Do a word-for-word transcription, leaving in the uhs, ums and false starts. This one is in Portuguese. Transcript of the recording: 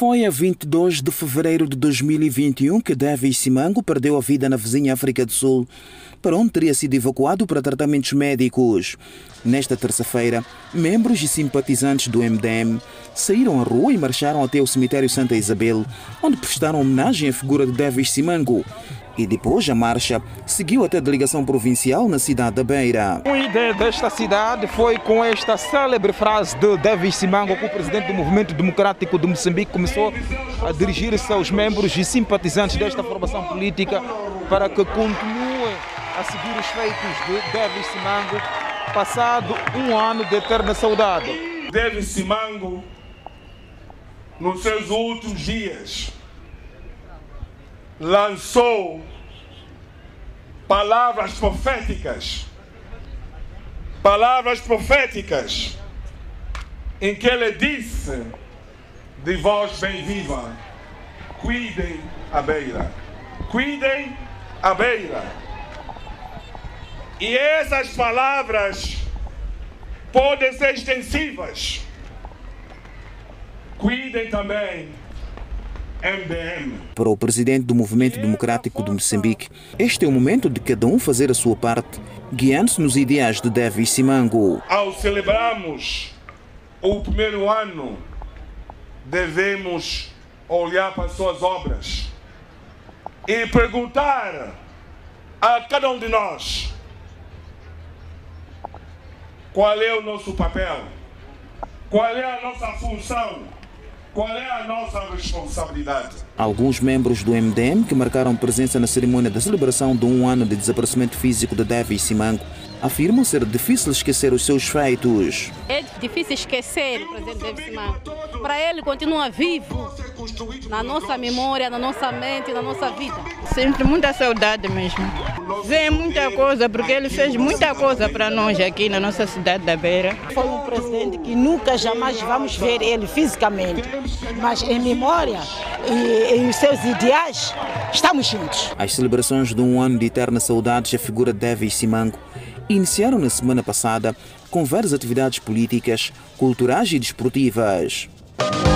Foi a vinte e dois de fevereiro de dois mil e vinte e um que Davis Simango perdeu a vida na vizinha África do Sul, para onde teria sido evacuado para tratamentos médicos. Nesta terça-feira, membros e simpatizantes do M D M saíram à rua e marcharam até o cemitério Santa Isabel, onde prestaram homenagem à figura de Davis Simango. E depois a marcha seguiu até a delegação provincial na cidade da Beira. A ideia desta cidade foi com esta célebre frase de Davis Simango que o presidente do Movimento Democrático de Moçambique começou a dirigir-se aos membros e simpatizantes desta formação política para que continuem a seguir os feitos de Davis Simango, passado um ano de eterna saudade. Davis Simango, nos seus últimos dias, lançou palavras proféticas, palavras proféticas, em que ele disse, de voz bem viva: cuidem a beira, cuidem a beira. E essas palavras podem ser extensivas. Cuidem também M D M. Para o presidente do Movimento Democrático de Moçambique, este é o momento de cada um fazer a sua parte, guiando-se nos ideais de Davis Simango. Ao celebrarmos o primeiro ano, devemos olhar para as suas obras e perguntar a cada um de nós qual é o nosso papel, qual é a nossa função, qual é a nossa responsabilidade. Alguns membros do M D M que marcaram presença na cerimônia da celebração de um ano de desaparecimento físico de Davis Simango afirmam ser difícil esquecer os seus feitos. É difícil esquecer o presidente Davis Simango. Para ele continua vivo na nossa memória, na nossa mente, na nossa vida. Sempre muita saudade mesmo. Vê muita coisa, porque ele fez muita coisa para nós aqui na nossa cidade da Beira. Foi um presidente que nunca jamais vamos ver ele fisicamente, mas em memória e em seus ideais estamos juntos. As celebrações de um ano de eterna saudades à figura de Davis Simango iniciaram na semana passada com várias atividades políticas, culturais e desportivas.